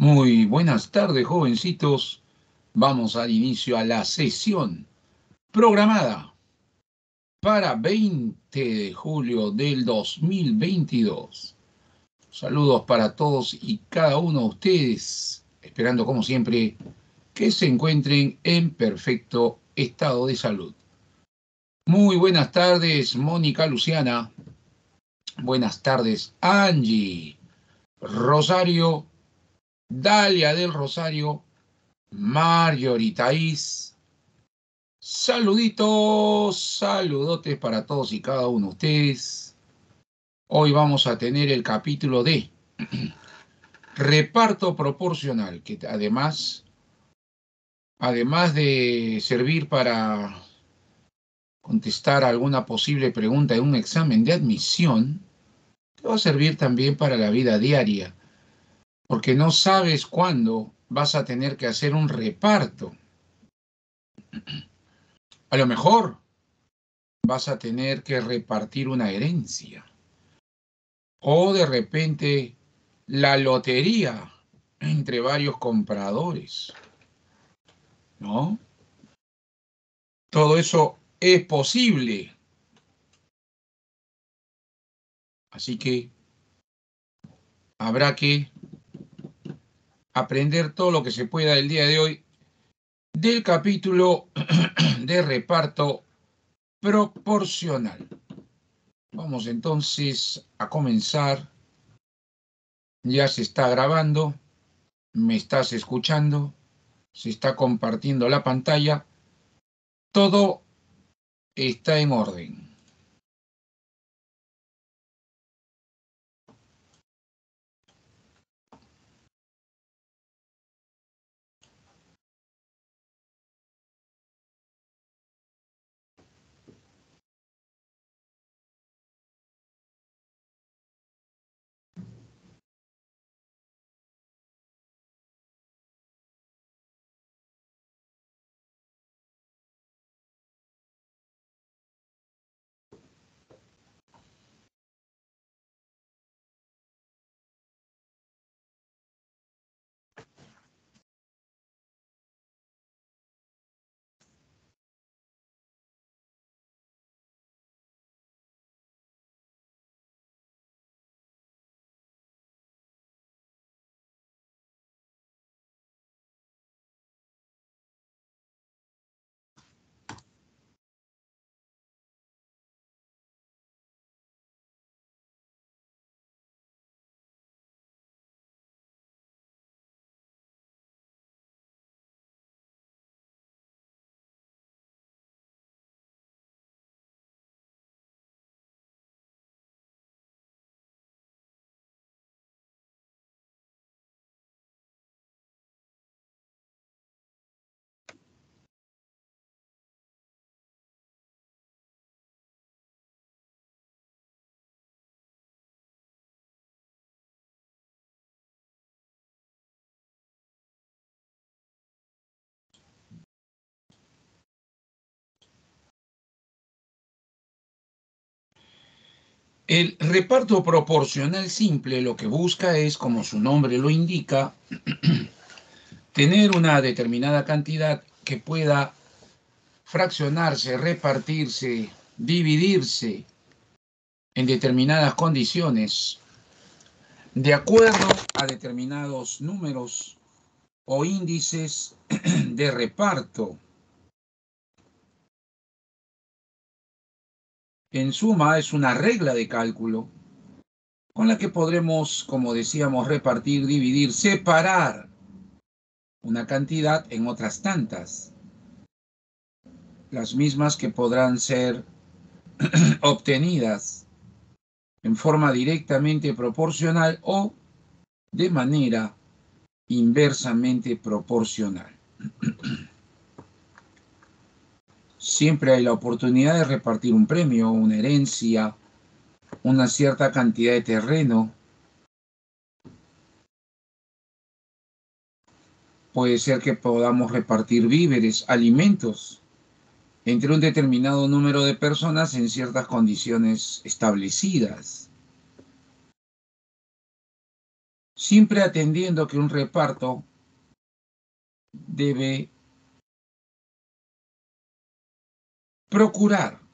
Muy buenas tardes, jovencitos. Vamos a dar inicio a la sesión programada para 20 de julio del 2022. Saludos para todos y cada uno de ustedes, esperando como siempre que se encuentren en perfecto estado de salud. Muy buenas tardes, Mónica Luciana. Buenas tardes, Angie. Rosario, Dalia del Rosario, Marjorie Thaís. Saluditos, saludotes para todos y cada uno de ustedes. Hoy vamos a tener el capítulo de reparto proporcional, que además de servir para contestar alguna posible pregunta en un examen de admisión, te va a servir también para la vida diaria, porque no sabes cuándo vas a tener que hacer un reparto. A lo mejor vas a tener que repartir una herencia. O de repente la lotería entre varios compradores, ¿no? Todo eso es posible. Así que habrá que aprender todo lo que se pueda el día de hoy del capítulo de reparto proporcional. Vamos entonces a comenzar. Ya se está grabando, me estás escuchando, se está compartiendo la pantalla. Todo está en orden. El reparto proporcional simple lo que busca es, como su nombre lo indica, tener una determinada cantidad que pueda fraccionarse, repartirse, dividirse en determinadas condiciones de acuerdo a determinados números o índices de reparto. En suma, es una regla de cálculo con la que podremos, como decíamos, repartir, dividir, separar una cantidad en otras tantas, las mismas que podrán ser obtenidas en forma directamente proporcional o de manera inversamente proporcional. Siempre hay la oportunidad de repartir un premio, una herencia, una cierta cantidad de terreno. Puede ser que podamos repartir víveres, alimentos, entre un determinado número de personas en ciertas condiciones establecidas. siempre atendiendo que un reparto debe procurar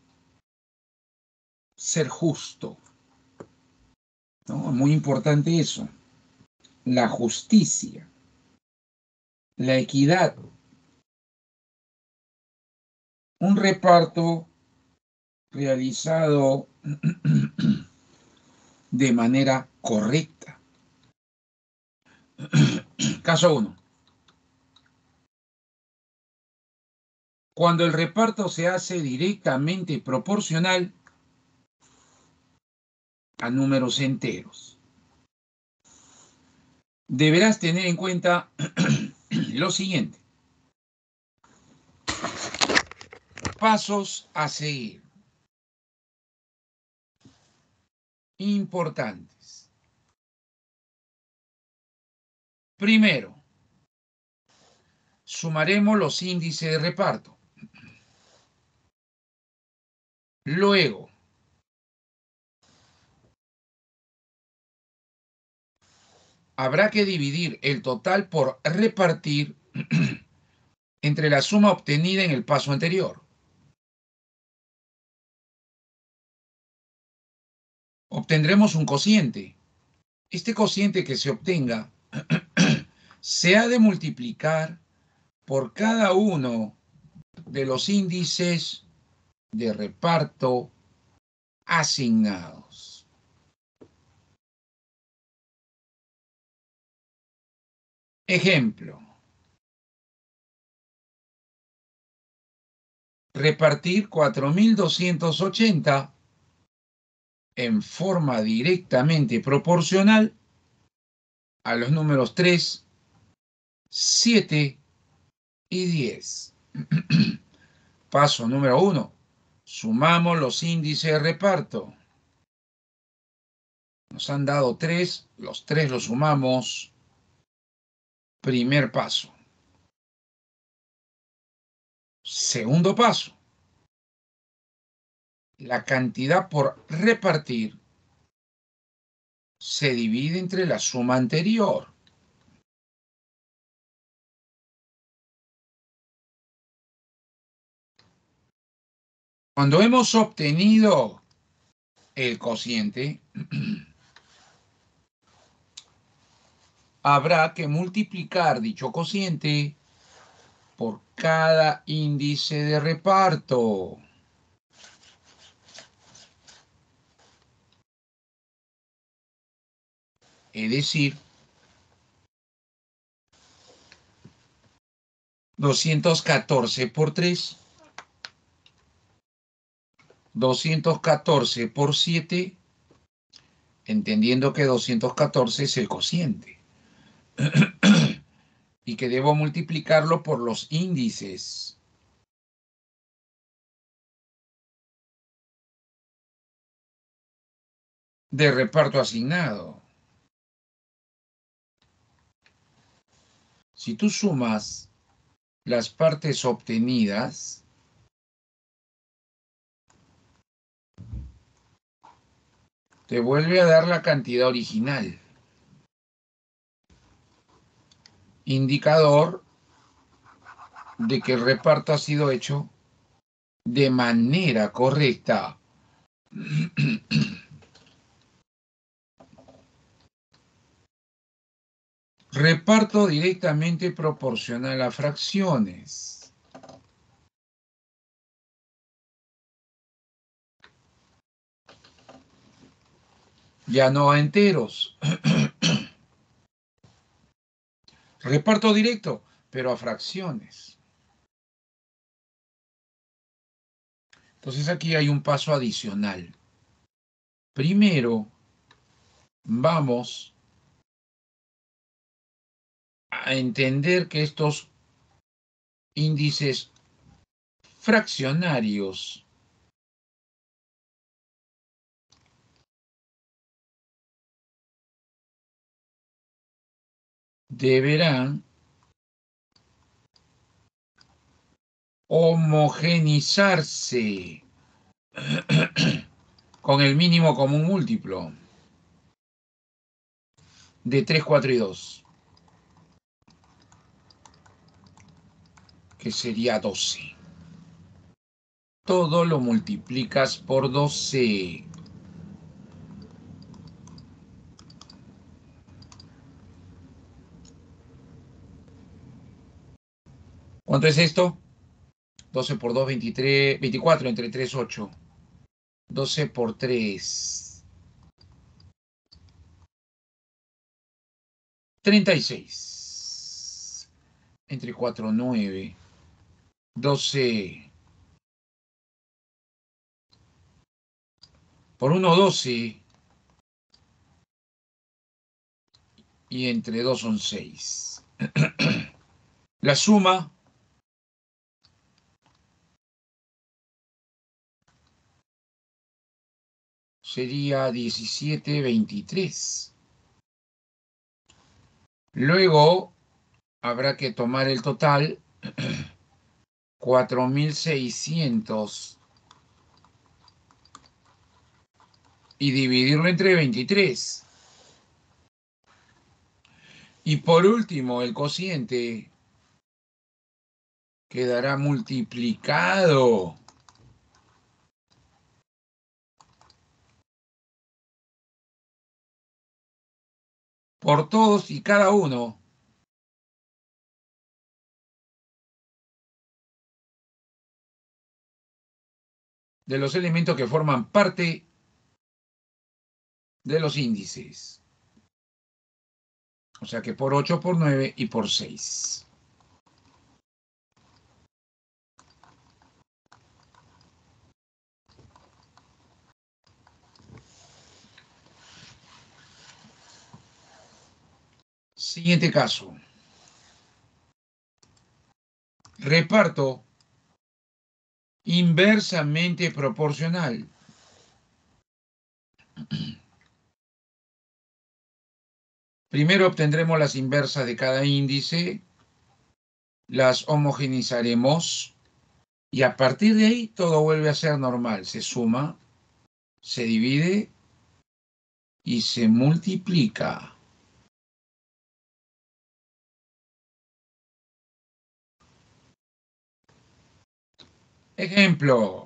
ser justo, ¿no? Muy importante eso, la justicia, la equidad. Un reparto realizado de manera correcta. Caso 1. Cuando el reparto se hace directamente proporcional a números enteros, deberás tener en cuenta lo siguiente. Pasos a seguir. Importantes. Primero, sumaremos los índices de reparto. Luego, habrá que dividir el total por repartir entre la suma obtenida en el paso anterior. Obtendremos un cociente. Este cociente que se obtenga se ha de multiplicar por cada uno de los índices de reparto asignados. Ejemplo. Repartir 4.280 en forma directamente proporcional a los números 3, 7 y 10. Paso número 1. Sumamos los índices de reparto. Nos han dado 3, los 3 los sumamos. Primer paso. Segundo paso. La cantidad por repartir se divide entre la suma anterior. Cuando hemos obtenido el cociente, habrá que multiplicar dicho cociente por cada índice de reparto. Es decir, 214 por 3, 214 por 7, entendiendo que 214 es el cociente, y que debo multiplicarlo por los índices. De reparto asignado. Si tú sumas las partes obtenidas, te vuelve a dar la cantidad original. Indicador de que el reparto ha sido hecho de manera correcta. Reparto directamente proporcional a fracciones. Ya no a enteros. Reparto directo, pero a fracciones. Entonces aquí hay un paso adicional. Primero, vamos a entender que estos índices fraccionarios deberán homogenizarse con el mínimo común múltiplo. de 3, 4 y 2, que sería 12. Todo lo multiplicas por 12. ¿Cuánto es esto? 12 por 2, 23, 24, entre 3, 8. 12 por 3, 36. Entre 4, 9. 12 por 1, 12. Y entre 2 son 6. La suma sería 17, 23. Luego habrá que tomar el total, 4.600, y dividirlo entre 23. Y por último, el cociente quedará multiplicado por todos y cada uno de los elementos que forman parte de los índices. O sea que por 8, por 9 y por 6. Siguiente caso. Reparto inversamente proporcional. Primero obtendremos las inversas de cada índice, las homogeneizaremos y a partir de ahí todo vuelve a ser normal. Se suma, se divide y se multiplica. Ejemplo.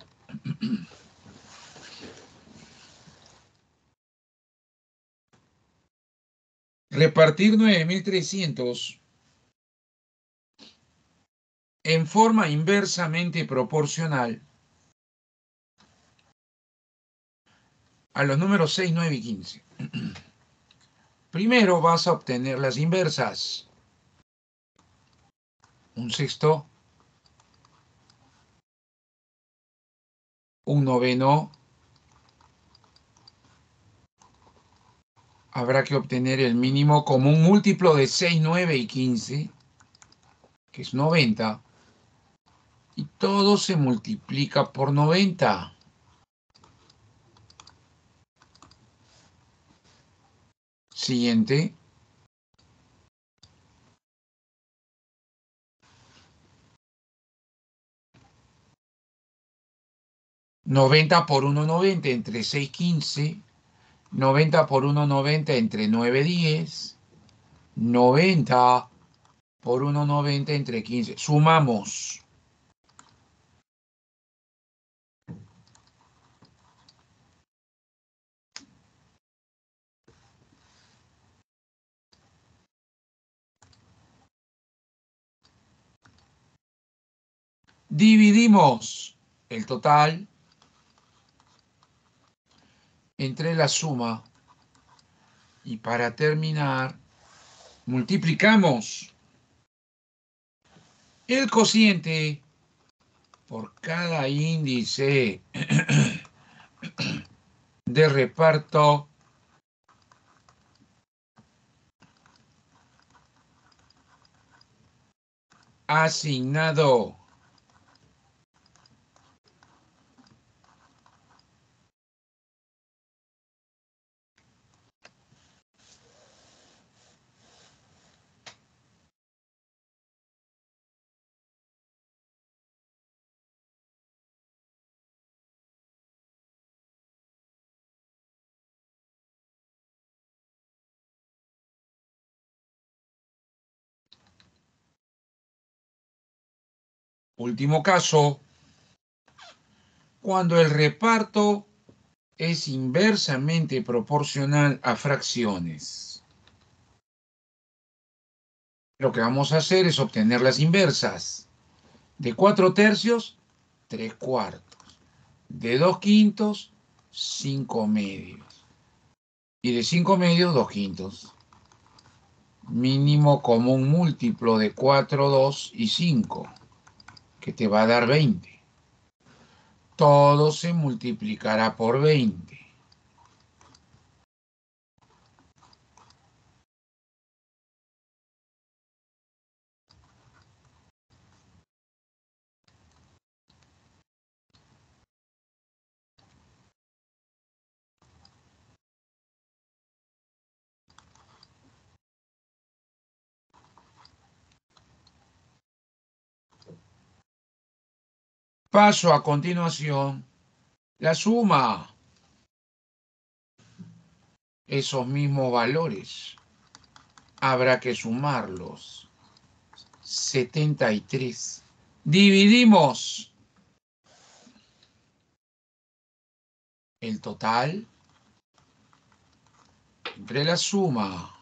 Repartir 9.300 en forma inversamente proporcional a los números 6, 9 y 15. Primero vas a obtener las inversas. Un sexto, un noveno. Habrá que obtener el mínimo como un múltiplo de 6, 9 y 15, que es 90. Y todo se multiplica por 90. Siguiente. 90 por 1, 90 entre 6, 15. 90 por 1, 90 entre 9, 10. 90 por 1, 90 entre 15. Sumamos. Dividimos el total entre la suma y para terminar multiplicamos el cociente por cada índice de reparto asignado. Último caso, cuando el reparto es inversamente proporcional a fracciones. Lo que vamos a hacer es obtener las inversas. De 4/3, 3/4. De 2/5, 5/2. Y de 5/2, 2/5. Mínimo común múltiplo de 4, 2 y 5, que te va a dar 20. Todo se multiplicará por 20. Paso a continuación la suma. Esos mismos valores habrá que sumarlos. 73. Dividimos el total entre la suma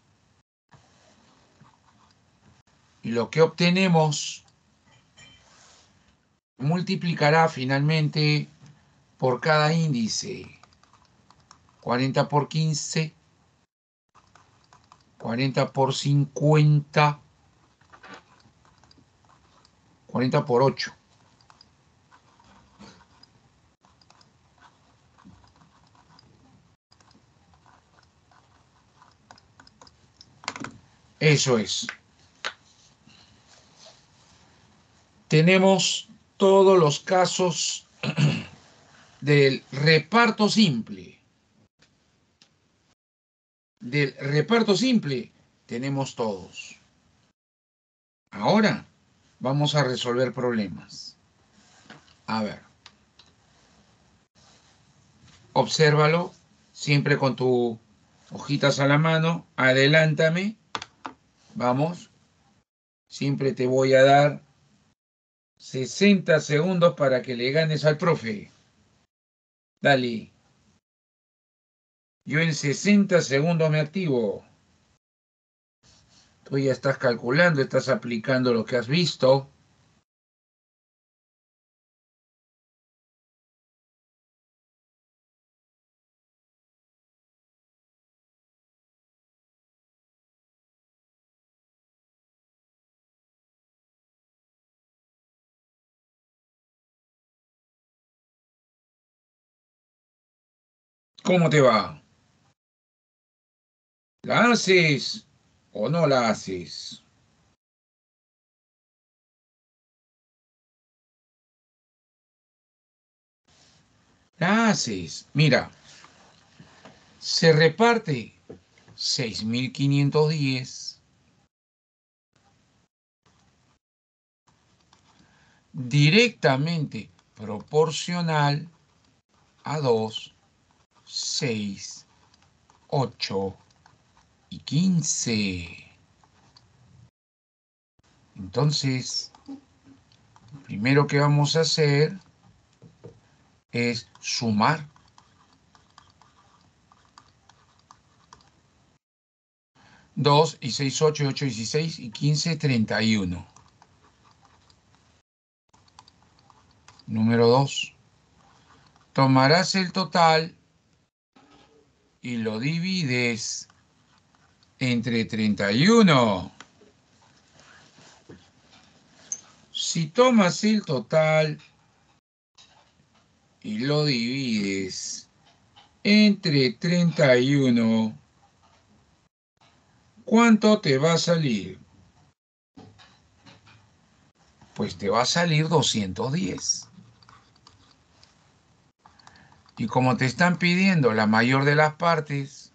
y lo que obtenemos multiplicará finalmente por cada índice. 40 por 15, 40 por 50, 40 por 8. Eso es. Tenemos todos los casos del reparto simple. Del reparto simple tenemos todos. Ahora vamos a resolver problemas. A ver. Obsérvalo, siempre con tus hojitas a la mano. Adelántame. Vamos. Siempre te voy a dar 60 segundos para que le ganes al profe. Dale. Yo en 60 segundos me activo. Tú ya estás calculando, estás aplicando lo que has visto. ¿Cómo te va? ¿La haces o no la haces? La haces. Mira, se reparte 6.510 directamente proporcional a 2, 6, 8 y 15. Entonces, lo primero que vamos a hacer es sumar. 2 y 6, 8 y 8, 16 y 15, 31. Número 2. Tomarás el total y lo divides entre 31. Si tomas el total y lo divides entre 31, ¿cuánto te va a salir? Pues te va a salir 210. Y como te están pidiendo la mayor de las partes,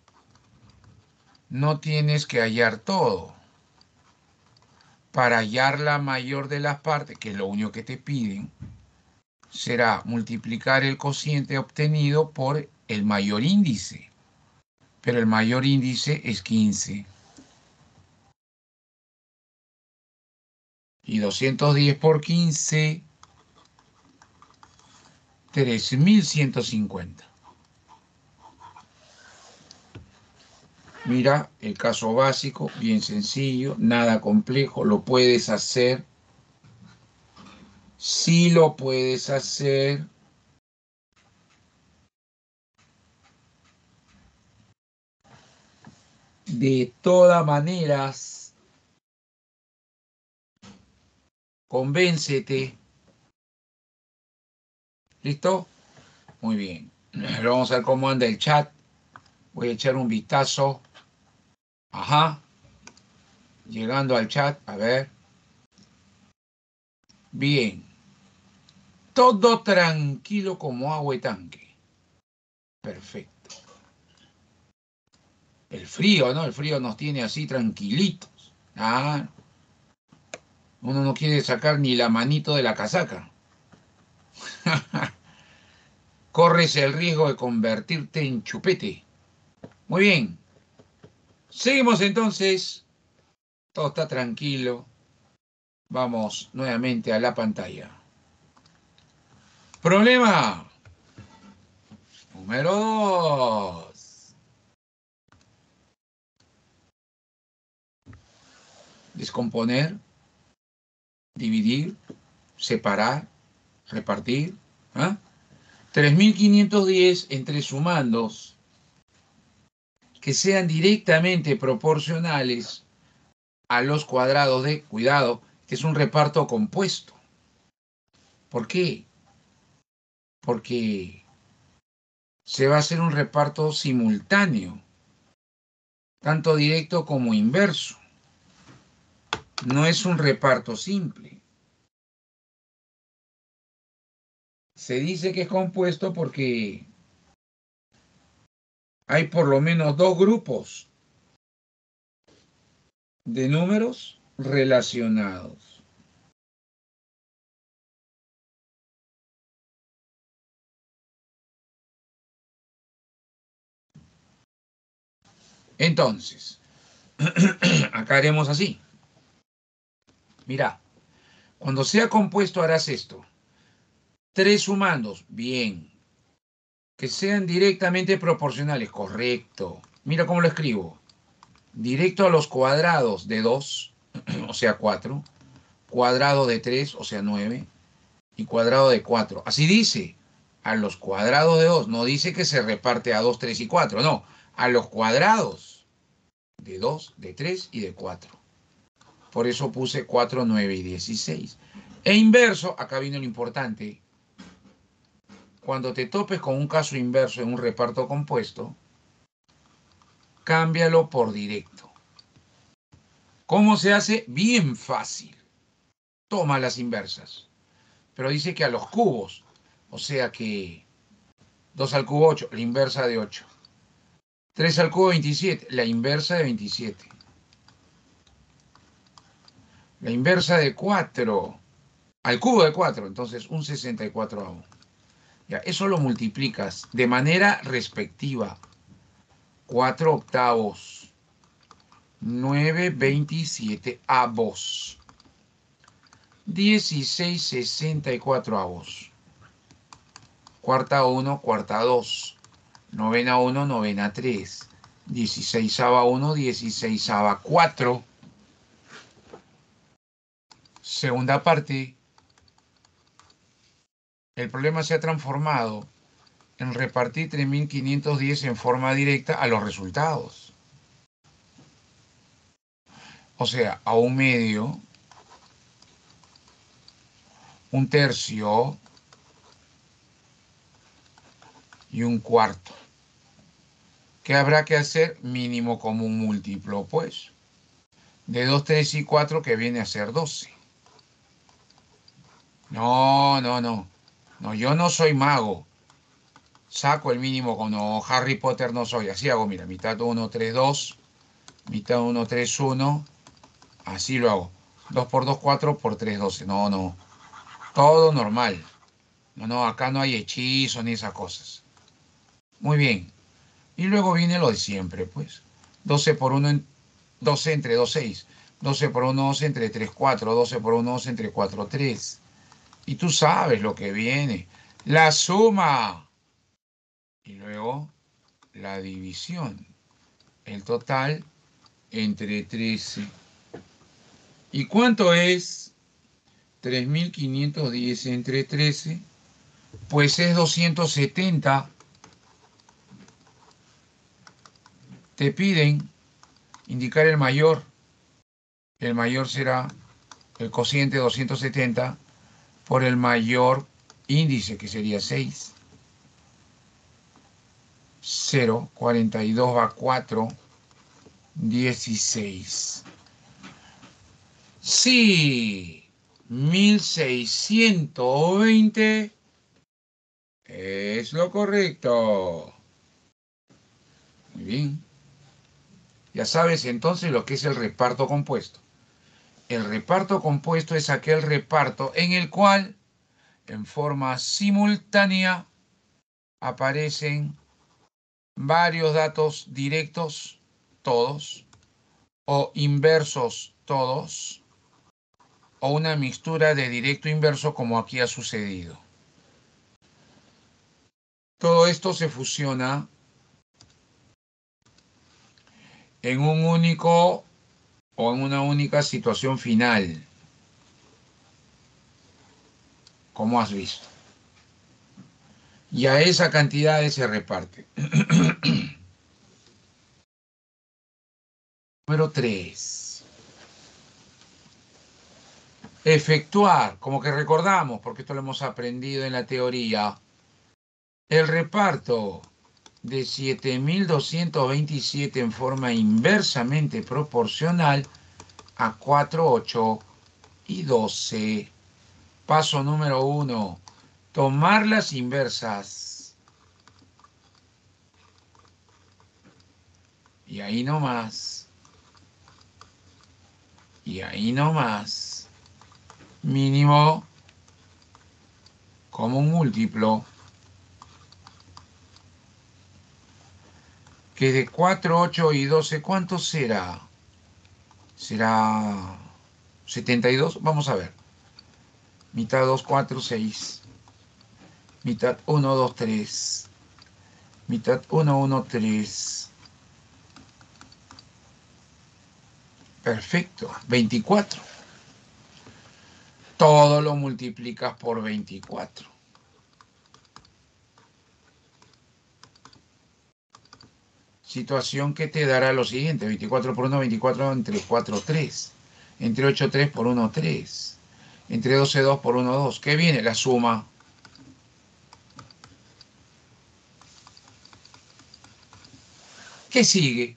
no tienes que hallar todo. Para hallar la mayor de las partes, que es lo único que te piden, será multiplicar el cociente obtenido por el mayor índice. Pero el mayor índice es 15. Y 210 por 15, 3150. Mira, el caso básico, bien sencillo, nada complejo, lo puedes hacer. Sí lo puedes hacer. De todas maneras, convéncete. ¿Listo? Muy bien. Ahora vamos a ver cómo anda el chat. Voy a echar un vistazo. Ajá. Llegando al chat. A ver. Bien. Todo tranquilo como agua y tanque. Perfecto. El frío, ¿no? El frío nos tiene así tranquilitos. Ah, uno no quiere sacar ni la manito de la casaca. Corres el riesgo de convertirte en chupete. Muy bien. Seguimos entonces. Todo está tranquilo. Vamos nuevamente a la pantalla. Problema número 2. Descomponer, dividir, separar, repartir. ¿Ah? 3510 entre sumandos que sean directamente proporcionales a los cuadrados de, cuidado, que es un reparto compuesto. ¿Por qué? Porque se va a hacer un reparto simultáneo, tanto directo como inverso. No es un reparto simple. Se dice que es compuesto porque hay por lo menos dos grupos de números relacionados. Entonces, acá haremos así. Mira, cuando sea compuesto harás esto. Tres sumandos, bien. Que sean directamente proporcionales, correcto. Mira cómo lo escribo. Directo a los cuadrados de 2, o sea 4. Cuadrado de 3, o sea 9. Y cuadrado de 4. Así dice. A los cuadrados de 2. No dice que se reparte a 2, 3 y 4. No. A los cuadrados de 2, de 3 y de 4. Por eso puse 4, 9 y 16. E inverso, acá viene lo importante. Cuando te topes con un caso inverso en un reparto compuesto, cámbialo por directo. ¿Cómo se hace? Bien fácil. Toma las inversas. Pero dice que a los cubos. O sea que 2 al cubo 8, la inversa de 8. 3 al cubo 27, la inversa de 27. La inversa de 4 al cubo de 4, entonces un 64avo. Ya, eso lo multiplicas de manera respectiva. 4 octavos. 9/27avos. 16/64avos. Cuarta 1, cuarta 2. Novena 1, novena 3. 16ava 1, 16ava 4. Segunda parte. El problema se ha transformado en repartir 3510 en forma directa a los resultados. O sea, a un medio, un tercio y un cuarto. ¿Qué habrá que hacer? Mínimo común múltiplo, pues. De 2, 3 y 4, que viene a ser 12. No, no, no. No, yo no soy mago. Saco el mínimo común. No, Harry Potter no soy. Así hago, mira, mitad 1, 3, 2. Mitad 1, 3, 1. Así lo hago. 2 por 2, 4 por 3, 12. No, no. Todo normal. No, no, acá no hay hechizo ni esas cosas. Muy bien. Y luego viene lo de siempre, pues. 12 por 1, 12 entre 2, 6. 12 por 1, 12 entre 3, 4. 12 por 1, 12 entre 4, 3. Y tú sabes lo que viene. La suma. Y luego la división. El total entre 13. ¿Y cuánto es 3.510 entre 13? Pues es 270. Te piden indicar el mayor. El mayor será el cociente 270 por el mayor índice, que sería 6. 0, 42 a 4, 16. Sí, 1620 es lo correcto. Muy bien. Ya sabes entonces lo que es el reparto compuesto. El reparto compuesto es aquel reparto en el cual, en forma simultánea, aparecen varios datos directos, todos, o inversos, todos, o una mixtura de directo e inverso, como aquí ha sucedido. Todo esto se fusiona en un único o en una única situación final, como has visto. Y a esa cantidad se reparte. Número 3. Efectuar, como que recordamos, porque esto lo hemos aprendido en la teoría, el reparto de 7.227 en forma inversamente proporcional a 4, 8 y 12. Paso número 1. Tomar las inversas. Y ahí no más. Y ahí no más. Mínimo como un múltiplo. Que de 4, 8 y 12, ¿cuánto será? ¿Será 72? Vamos a ver. Mitad 2, 4, 6. Mitad 1, 2, 3. Mitad 1, 1, 3. Perfecto. 24. Todo lo multiplicas por 24. Situación que te dará lo siguiente. 24 por 1, 24 entre 4, 3. Entre 8, 3 por 1, 3. Entre 12, 2 por 1, 2. ¿Qué viene? La suma. ¿Qué sigue?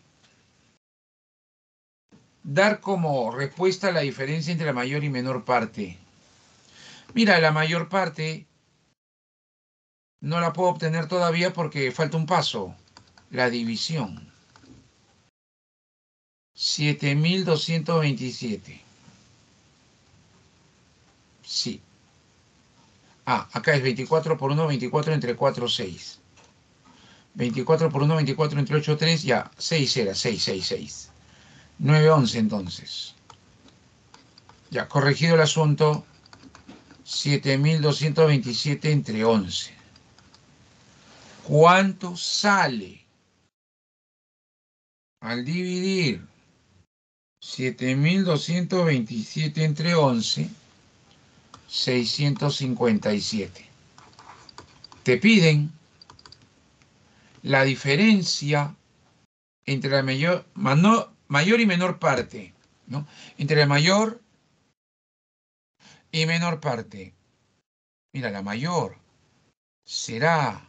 Dar como respuesta la diferencia entre la mayor y menor parte. Mira, la mayor parte no la puedo obtener todavía porque falta un paso. La división. 7.227. Sí. Ah, acá es 24 por 1, 24 entre 4, 6. 24 por 1, 24 entre 8, 3. Ya, 6 era, 6, 6, 6. 9, 11 entonces. Ya, corregido el asunto. 7.227 entre 11. ¿Cuánto sale al dividir 7.227 entre 11? 657. Te piden la diferencia entre la mayor y menor parte, ¿no? Entre la mayor y menor parte. Mira, la mayor será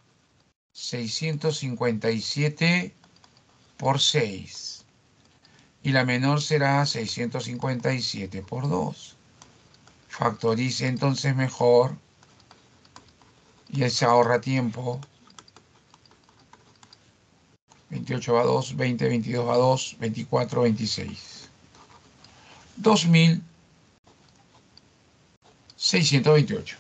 657 por 6. Y la menor será 657 por 2. Factorice entonces mejor y se ahorra tiempo. 28 va 2, 20, 22 va 2, 24, 26. 2.628.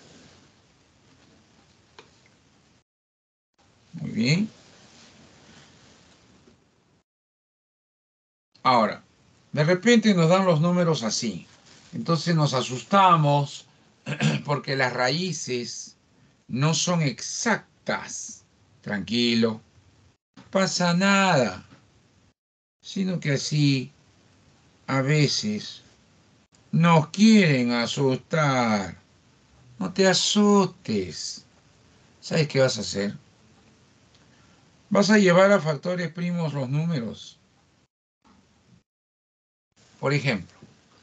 Muy bien. Ahora, De repente nos dan los números así. Entonces nos asustamos porque las raíces no son exactas. Tranquilo, no pasa nada. Sino que así a veces nos quieren asustar. No te asustes. ¿Sabes qué vas a hacer? Vas a llevar a factores primos los números. Por ejemplo,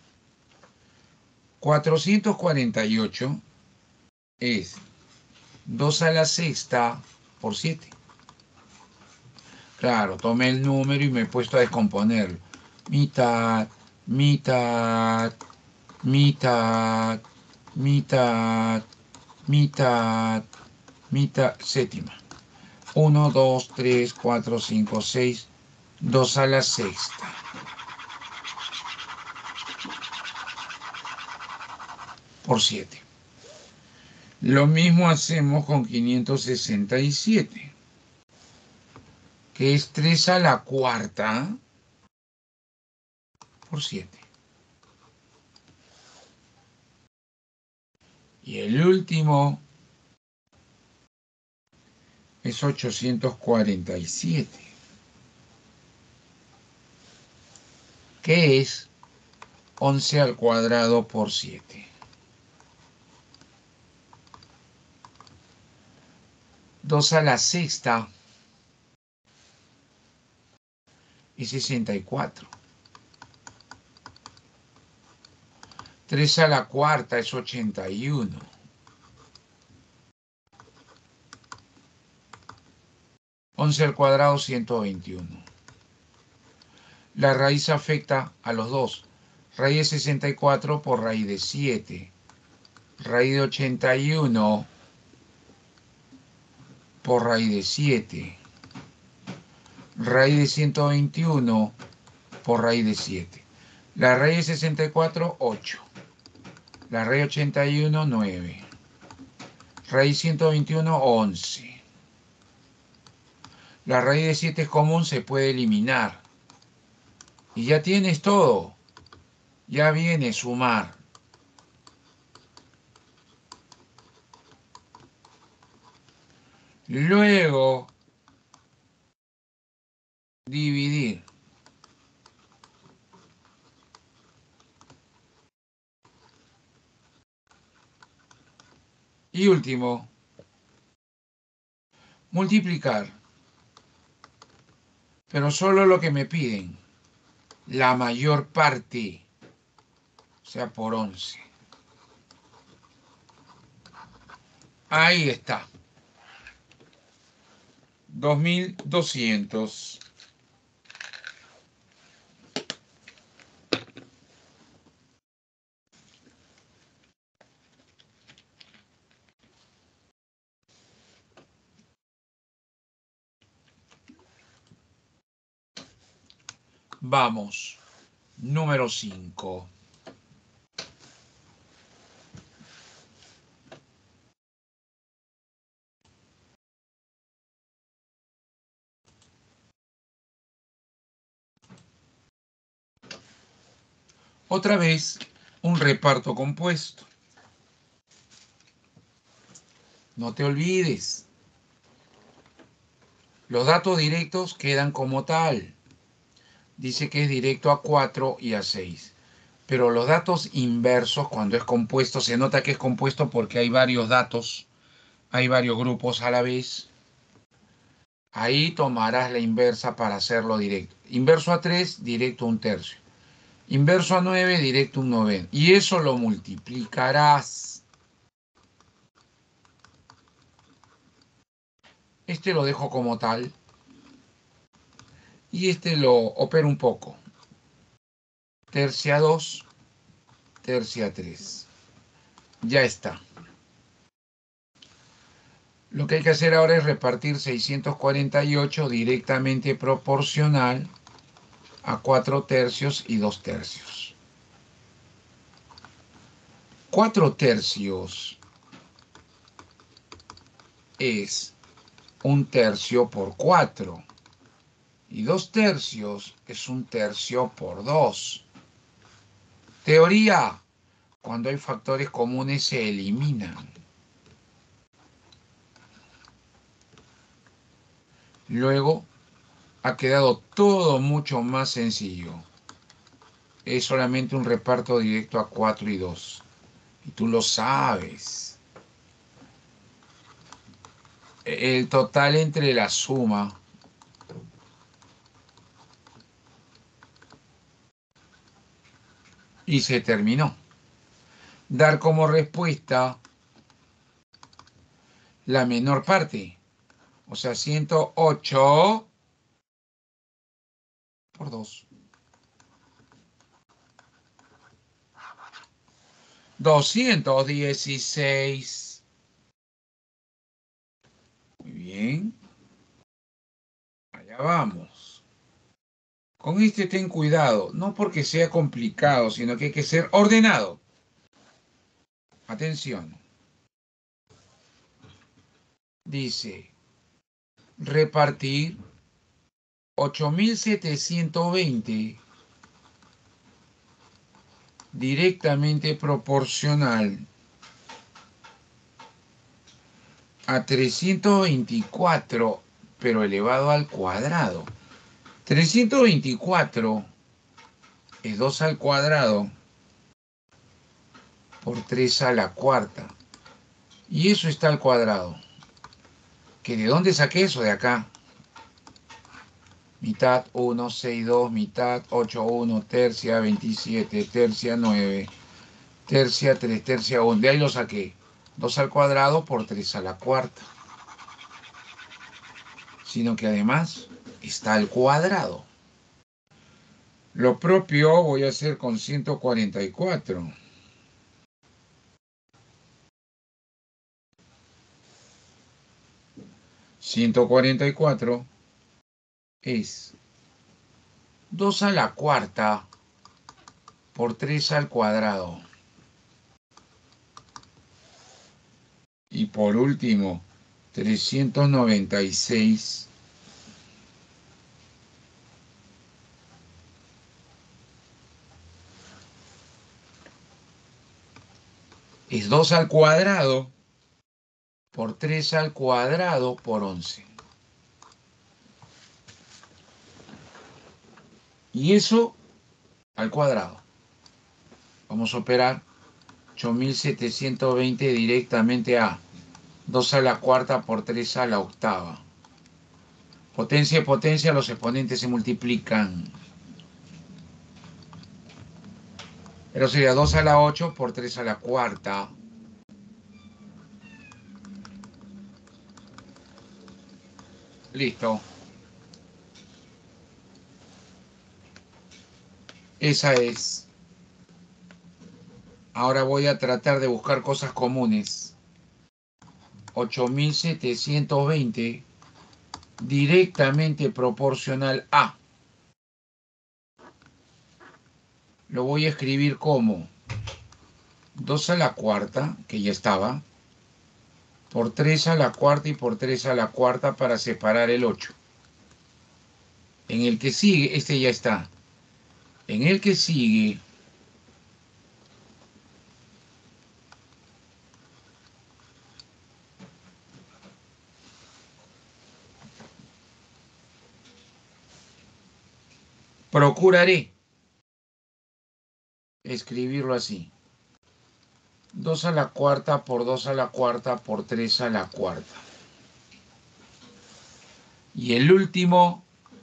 448 es 2 a la sexta por 7. Claro, tomé el número y me he puesto a descomponerlo. Mitad, mitad, mitad, mitad, mitad, mitad, séptima. 1, 2, 3, 4, 5, 6, 2 a la sexta. Por 7. Lo mismo hacemos con 567, que es 3 a la cuarta por 7. Y el último es 847, que es 11 al cuadrado por 7. 2 a la sexta es 64. 3 a la cuarta es 81. 11 al cuadrado, 121. La raíz afecta a los dos. Raíz de 64 por raíz de 7. Raíz de 81 por raíz de 7. Raíz de 121 por raíz de 7. La raíz de 64, 8. La raíz de 81, 9. Raíz 121, 11. La raíz de 7 es común, se puede eliminar. Y ya tienes todo. Ya viene sumar. Luego, dividir. Y último, multiplicar. Pero solo lo que me piden. La mayor parte. O sea, por 11. Ahí está. 2200. Vamos. Número 5. Otra vez, un reparto compuesto. No te olvides. Los datos directos quedan como tal. Dice que es directo a 4 y a 6. Pero los datos inversos, cuando es compuesto, se nota que es compuesto porque hay varios datos, hay varios grupos a la vez. Ahí tomarás la inversa para hacerlo directo. Inverso a 3, directo a un tercio. Inverso a 9, directo a un noveno. Y eso lo multiplicarás. Este lo dejo como tal. Y este lo opero un poco. Tercia 2, tercia 3. Ya está. Lo que hay que hacer ahora es repartir 648 directamente proporcional a 4 tercios y 2 tercios. 4 tercios es 1 tercio por 4. Y 2/3 es 1/3 por 2. Teoría: cuando hay factores comunes se eliminan. Luego ha quedado todo mucho más sencillo. Es solamente un reparto directo a 4 y 2. Y tú lo sabes. El total entre la suma y se terminó. Dar como respuesta la menor parte. O sea, 108 por 2. 216. Muy bien. Allá vamos. Con este ten cuidado. No porque sea complicado, sino que hay que ser ordenado. Atención. Dice, repartir 8720 directamente proporcional a 324, pero elevado al cuadrado. 324 es 2 al cuadrado por 3 a la cuarta. Y eso está al cuadrado. ¿Que de dónde saqué eso? De acá. Mitad 1, 6, 2, mitad 8, 1, tercia 27, tercia 9, tercia 3, tercia 1. De ahí lo saqué. 2 al cuadrado por 3 a la cuarta. Sino que además está al cuadrado. Lo propio voy a hacer con 144. ¿144? Es 2 a la cuarta por 3 al cuadrado. Y por último, 396 es 2 al cuadrado por 3 al cuadrado por 11. Y eso al cuadrado. Vamos a operar 8720 directamente a 2 a la cuarta por 3 a la octava. Potencia y potencia, los exponentes se multiplican. Pero sería 2 a la 8 por 3 a la cuarta. Listo. Esa es. Ahora voy a tratar de buscar cosas comunes. 8720 directamente proporcional a. Lo voy a escribir como 2 a la cuarta, que ya estaba, por 3 a la cuarta y por 3 a la cuarta para separar el 8. En el que sigue, este ya está. En el que sigue, procuraré escribirlo así. 2 a la cuarta por 2 a la cuarta por 3 a la cuarta. Y el último,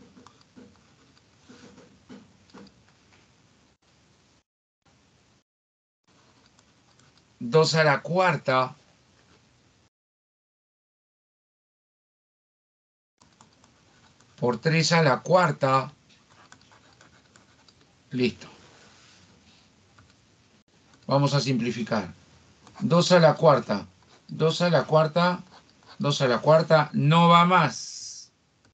dos a la cuarta por 3 a la cuarta. Listo. Vamos a simplificar. 2 a la cuarta, 2 a la cuarta, 2 a la cuarta, no va más.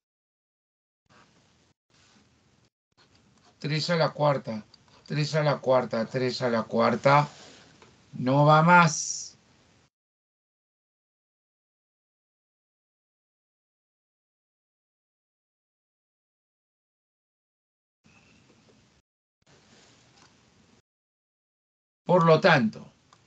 3 a la cuarta, 3 a la cuarta, 3 a la cuarta, no va más. Por lo tanto,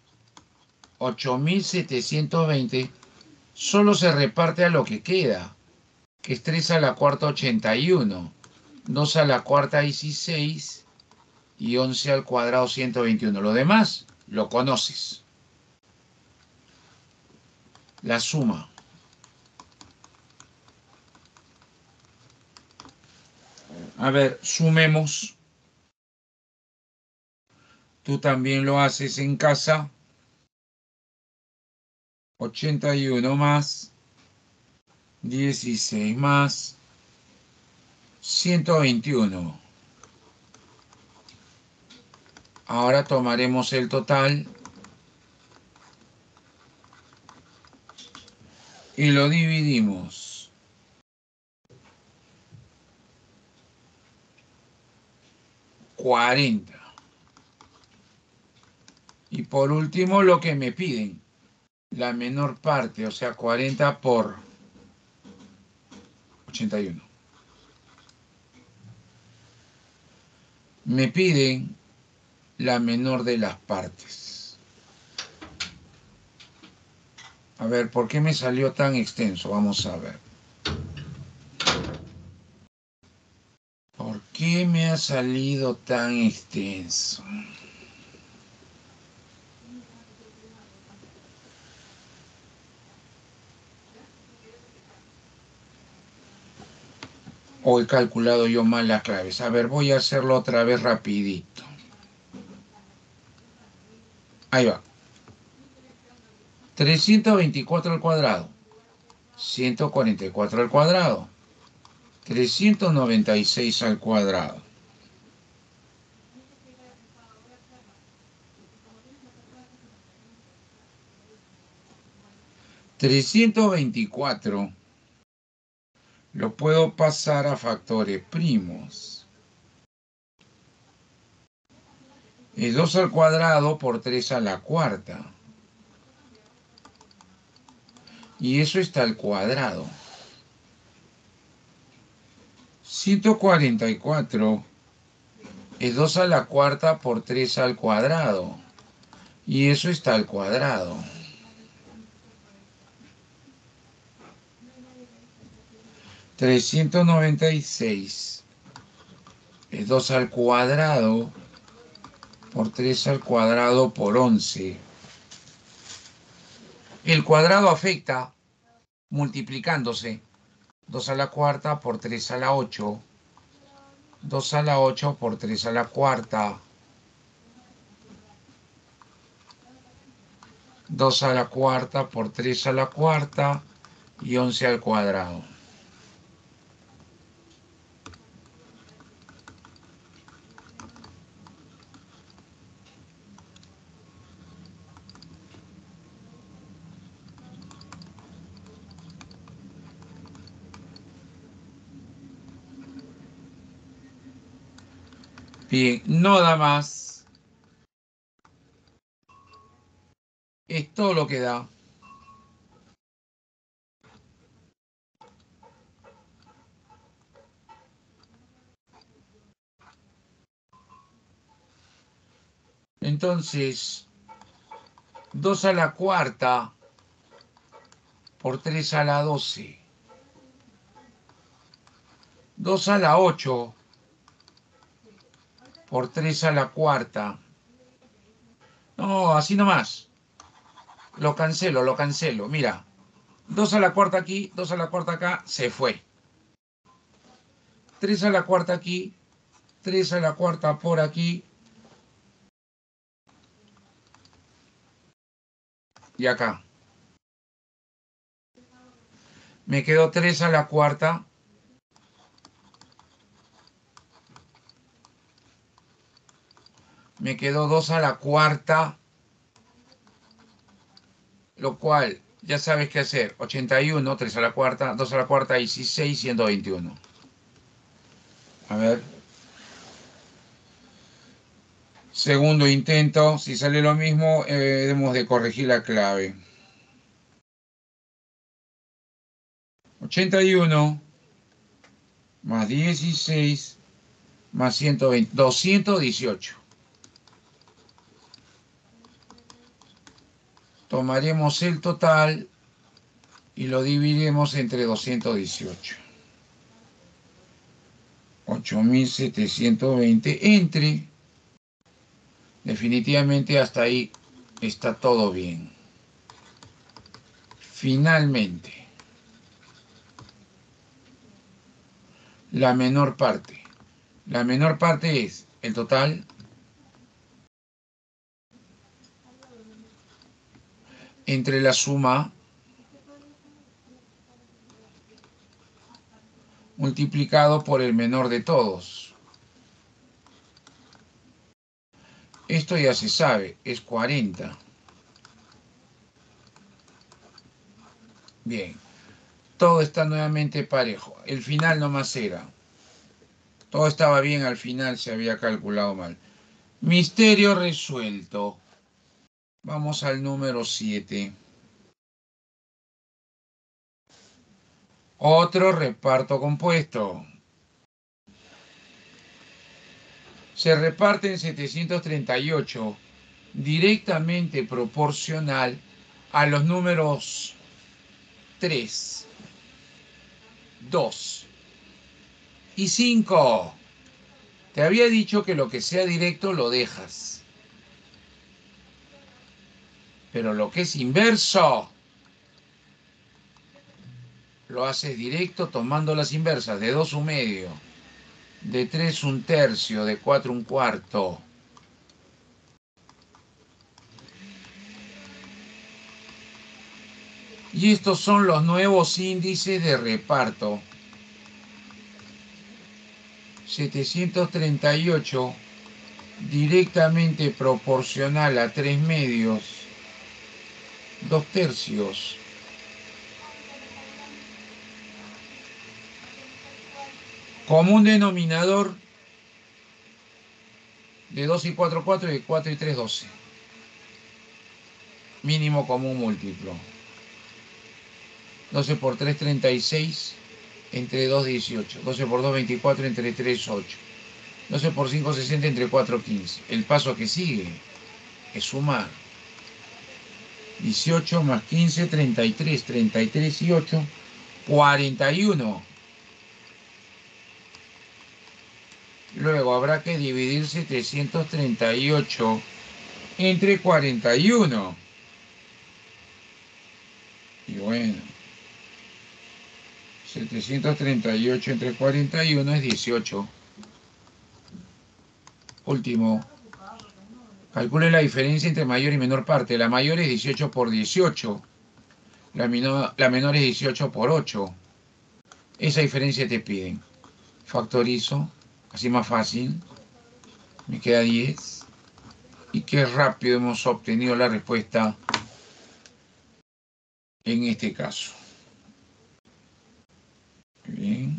8.720 solo se reparte a lo que queda, que es 3 a la cuarta 81, 2 a la cuarta 16 y 11 al cuadrado 121. Lo demás lo conoces. La suma. A ver, sumemos. Tú también lo haces en casa. 81 más 16 más 121. Ahora tomaremos el total y lo dividimos. 40. Y por último lo que me piden, la menor parte, o sea 40 por 81. Me piden la menor de las partes. A ver, ¿por qué me salió tan extenso? Vamos a ver. ¿Por qué me ha salido tan extenso? O he calculado yo mal las claves. A ver, voy a hacerlo otra vez rapidito. Ahí va. 324 al cuadrado. 144 al cuadrado. 396 al cuadrado. 324 lo puedo pasar a factores primos. Es 2 al cuadrado por 3 a la cuarta. Y eso está al cuadrado. 144 es 2 a la cuarta por 3 al cuadrado. Y eso está al cuadrado. 396 es 2 al cuadrado por 3 al cuadrado por 11. El cuadrado afecta multiplicándose. 2 a la cuarta por 3 a la 8. 2 a la 8 por 3 a la cuarta. 2 a la cuarta por 3 a la cuarta y 11 al cuadrado. Bien, no da más. Es todo lo que da. Entonces, 2 a la cuarta por 3 a la 12. 2 a la 8 por 3 a la cuarta. No, así nomás. Lo cancelo, lo cancelo. Mira, 2 a la cuarta aquí, 2 a la cuarta acá, se fue. 3 a la cuarta aquí, 3 a la cuarta por aquí. Y acá. Me quedó 3 a la cuarta. Me quedó 2 a la cuarta. Lo cual, ya sabes qué hacer. 81, 3 a la cuarta, 2 a la cuarta, 16, 121. A ver. Segundo intento. Si sale lo mismo, debemos de corregir la clave. 81 más 16 más 120. 218. Tomaremos el total y lo dividiremos entre 218. 8.720 entre. Definitivamente hasta ahí está todo bien. Finalmente, la menor parte. La menor parte es el total entre la suma multiplicado por el menor de todos. Esto ya se sabe, es 40. Bien, todo está nuevamente parejo. El final nomás era. Todo estaba bien, al final se había calculado mal. Misterio resuelto. Vamos al número 7. Otro reparto compuesto. Se reparte en 738 directamente proporcional a los números 3, 2 y 5. Te había dicho que lo que sea directo lo dejas. Pero lo que es inverso, lo haces directo tomando las inversas de 2 un medio, de 3 un tercio, de 4 un cuarto. Y estos son los nuevos índices de reparto. 738 directamente proporcional a 3 medios, 2 tercios. Común denominador de 2 y 4, 4 y de 4 y 3, 12. Mínimo común múltiplo. 12 por 3, 36, entre 2, 18. 12 por 2, 24, entre 3, 8. 12 por 5, 60, entre 4, 15. El paso que sigue es sumar. 18 más 15, 33. 33 y 8, 41. Luego habrá que dividir 738 entre 41. Y bueno, 738 entre 41 es 18. Último. Calcule la diferencia entre mayor y menor parte. La mayor es 18 por 18. La menor es 18 por 8. Esa diferencia te piden. Factorizo. Así más fácil. Me queda 10. Y qué rápido hemos obtenido la respuesta en este caso. Bien.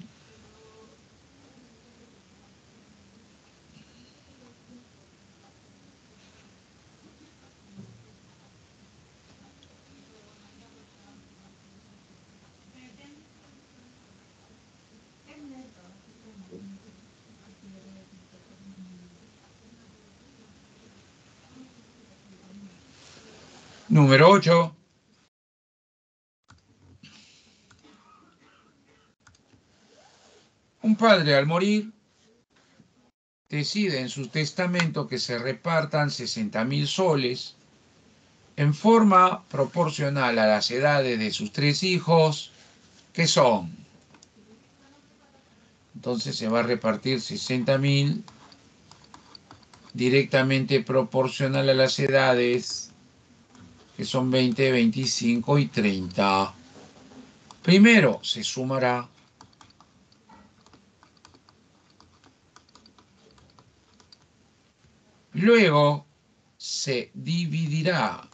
Número 8. Un padre al morir decide en su testamento que se repartan 60.000 soles en forma proporcional a las edades de sus 3 hijos, que son. Entonces se va a repartir 60.000 directamente proporcional a las edades, que son 20, 25 y 30. Primero se sumará. Luego se dividirá.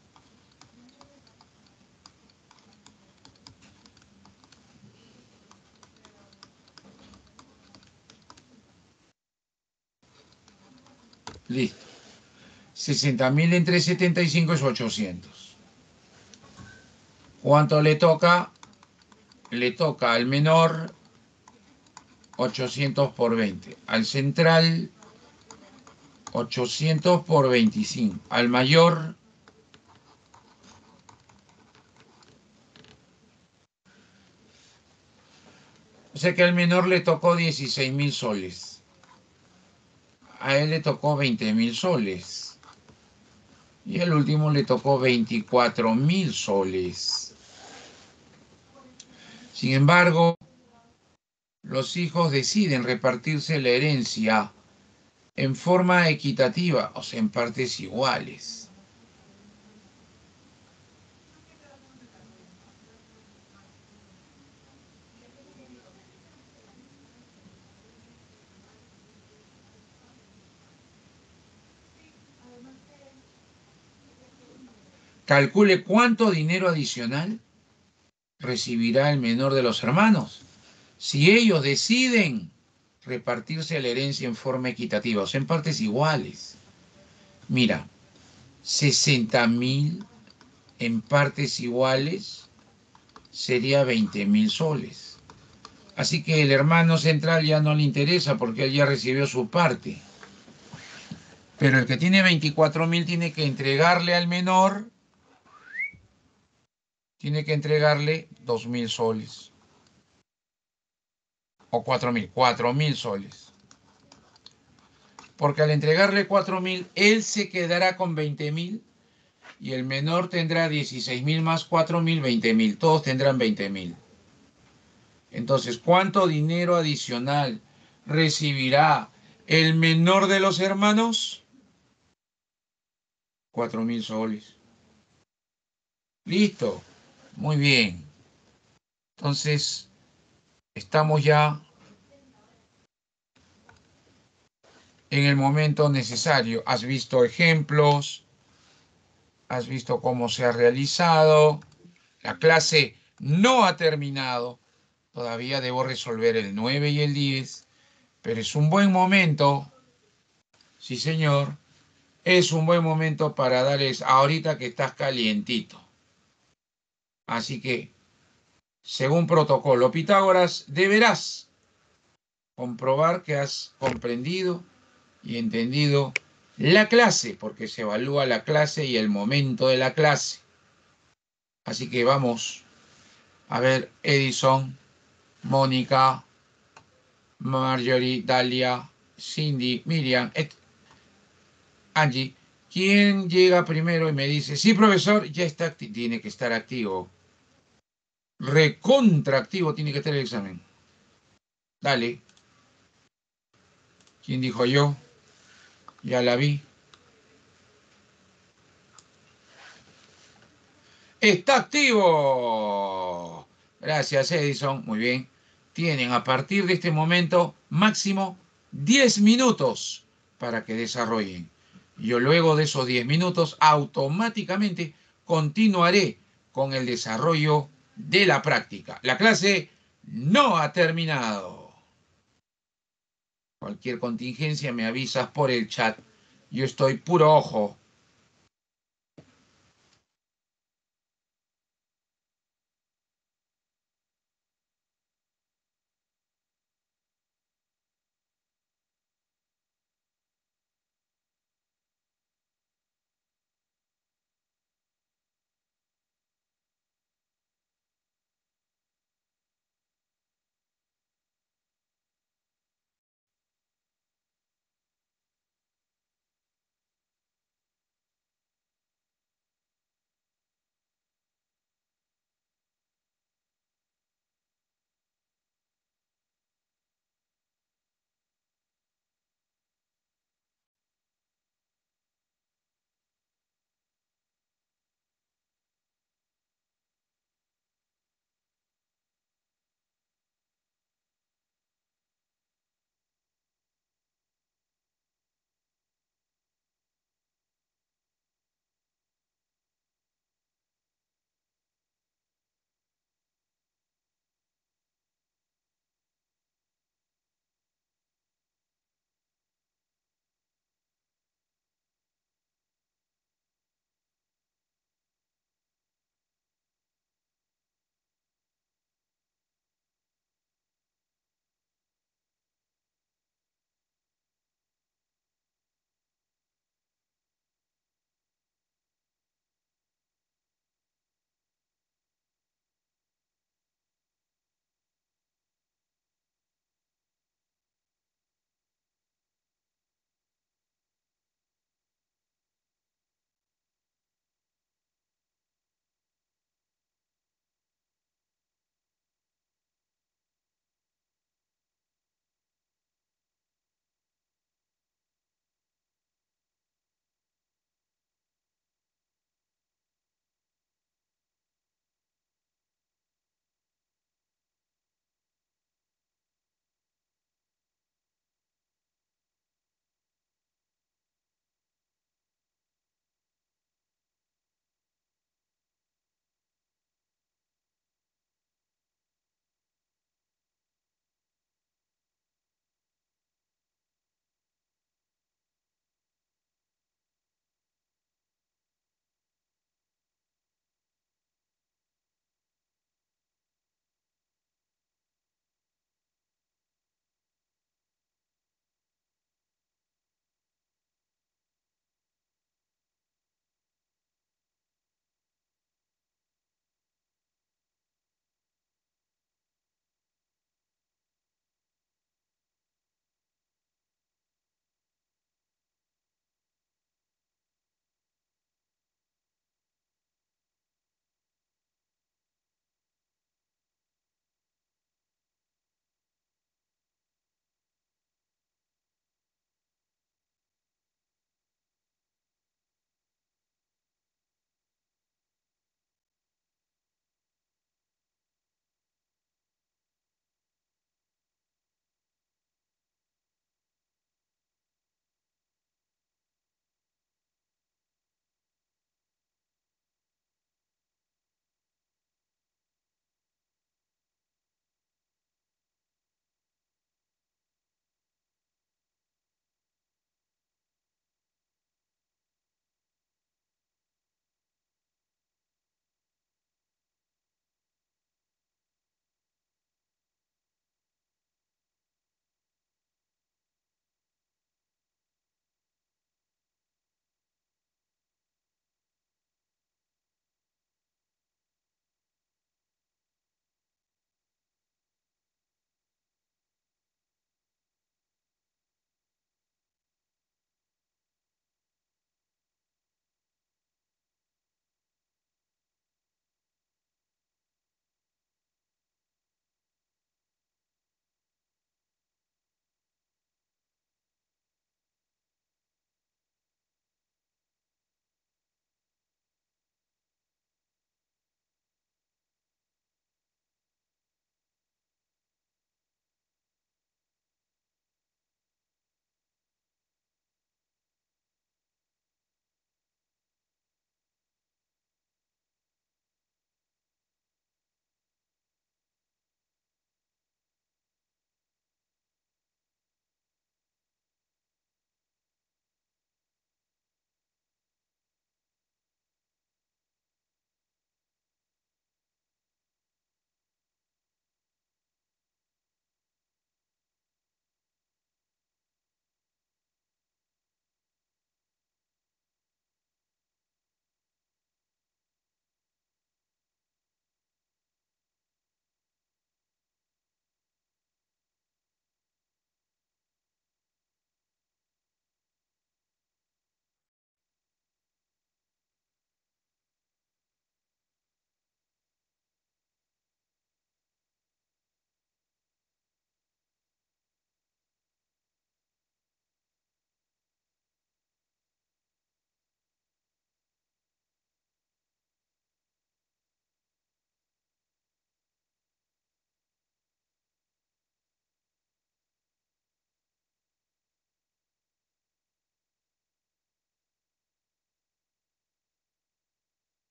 Listo. 60.000 entre 75 es 800. ¿Cuánto le toca? Le toca al menor 800 por 20. Al central 800 por 25. Al mayor O sea que al menor le tocó 16.000 soles. A él le tocó 20.000 soles. Y al último le tocó 24.000 soles. Sin embargo, los hijos deciden repartirse la herencia en forma equitativa, o sea, en partes iguales. Calcule cuánto dinero adicional recibirá el menor de los hermanos si ellos deciden repartirse la herencia en forma equitativa, o sea, en partes iguales. Mira, 60.000 en partes iguales sería 20.000 soles. Así que el hermano central ya no le interesa porque él ya recibió su parte. Pero el que tiene 24.000 tiene que entregarle al menor, tiene que entregarle 2.000 soles. O 4.000 soles. Porque al entregarle 4.000, él se quedará con 20.000 y el menor tendrá 16.000 más 4.000, 20.000. Todos tendrán 20.000. Entonces, ¿cuánto dinero adicional recibirá el menor de los hermanos? 4.000 soles. Listo. Muy bien. Entonces, estamos ya en el momento necesario. Has visto ejemplos, has visto cómo se ha realizado. La clase no ha terminado. Todavía debo resolver el 9 y el 10, pero es un buen momento, sí señor, es un buen momento para darles ahorita que estás calientito. Así que, según protocolo Pitágoras, deberás comprobar que has comprendido y entendido la clase, porque se evalúa la clase y el momento de la clase. Así que vamos a ver, Edison, Mónica, Marjorie, Dalia, Cindy, Miriam, Angie. ¿Quién llega primero y me dice, sí, profesor, ya está, tiene que estar activo? Recontractivo tiene que estar el examen. Dale. ¿Quién dijo yo? Ya la vi. ¡Está activo! Gracias, Edison. Muy bien. Tienen a partir de este momento máximo 10 minutos para que desarrollen. Yo luego de esos 10 minutos automáticamente continuaré con el desarrollo de la práctica. La clase no ha terminado. Cualquier contingencia me avisas por el chat. Yo estoy puro ojo.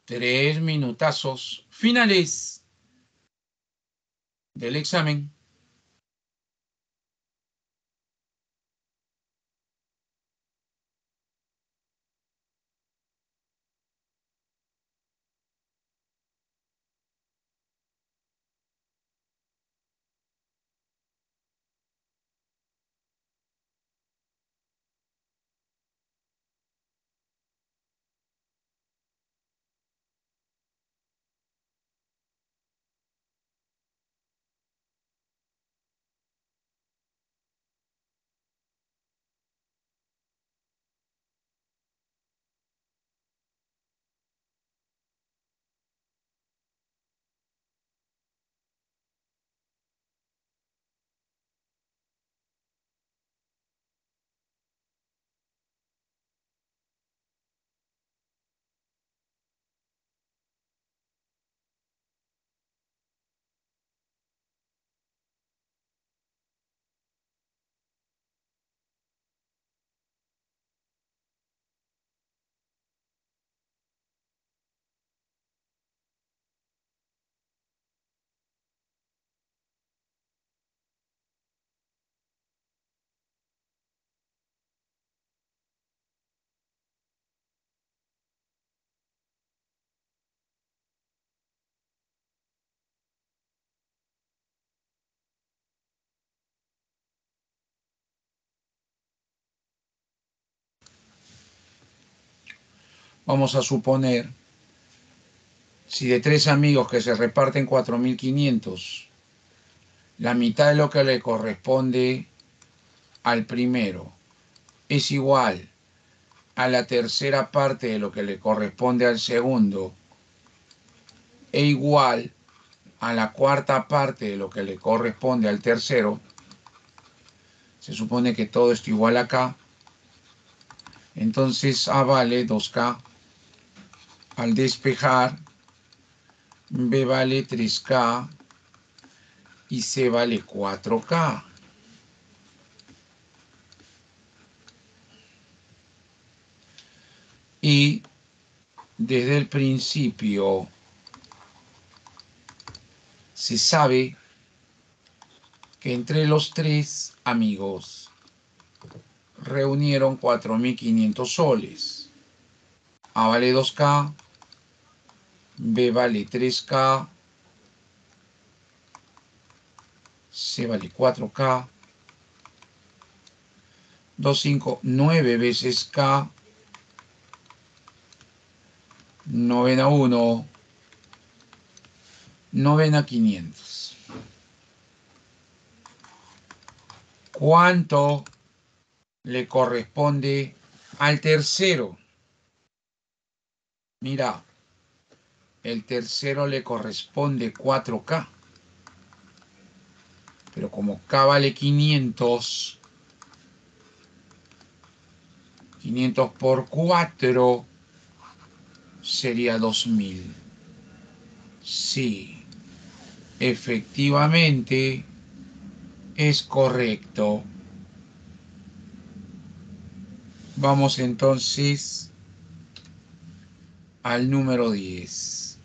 3 minutazos finales del examen. Vamos a suponer, si de 3 amigos que se reparten 4.500, la mitad de lo que le corresponde al primero es igual a la tercera parte de lo que le corresponde al segundo e igual a la cuarta parte de lo que le corresponde al tercero, se supone que todo esto igual acá, entonces A vale 2K, al despejar B vale 3K y C vale 4K. Y desde el principio se sabe que entre los 3 amigos reunieron 4.500 soles. A vale 2K, B vale 3K, C vale 4K, 2, 5, 9 veces K, novena 1, novena 500. ¿Cuánto le corresponde al tercero? Mira, el tercero le corresponde 4K. Pero como K vale 500, 500 por 4 sería 2.000. Sí, efectivamente es correcto. Vamos entonces al número 10.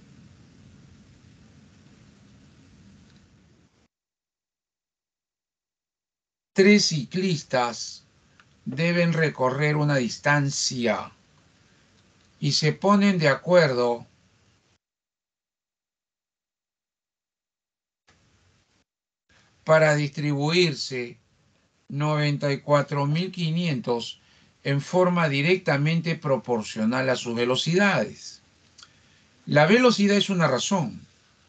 Tres ciclistas deben recorrer una distancia y se ponen de acuerdo para distribuirse 94.500 en forma directamente proporcional a sus velocidades. La velocidad es una razón.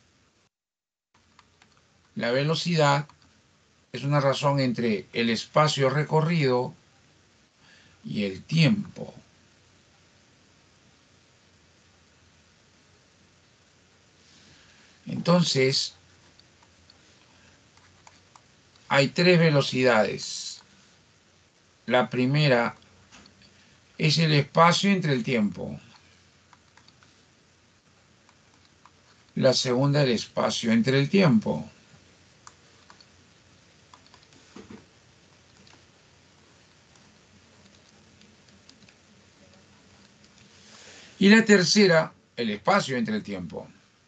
La velocidad es una razón entre el espacio recorrido y el tiempo. Entonces, hay 3 velocidades. La primera es el espacio entre el tiempo. La segunda, el espacio entre el tiempo. Y la tercera el espacio entre el tiempo.